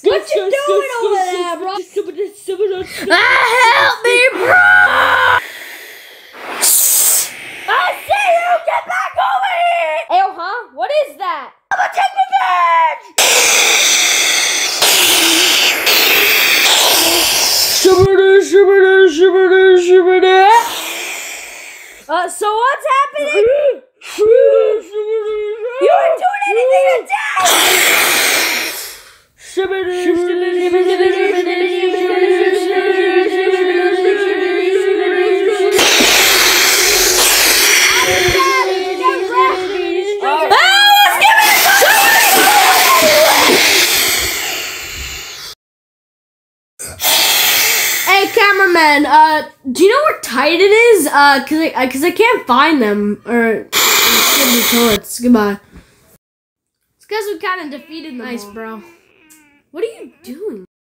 What you doing over there, bro? Help me, bro! I see you! Get back over here! Ew, huh? What is that? I'm gonna take revenge! So what's happening? You weren't doing anything Hey, cameraman, do you know where Titan is? Cause I can't find them, or skibidi toilets. Goodbye. It's cause we kinda defeated them. Nice, bro. What are you doing?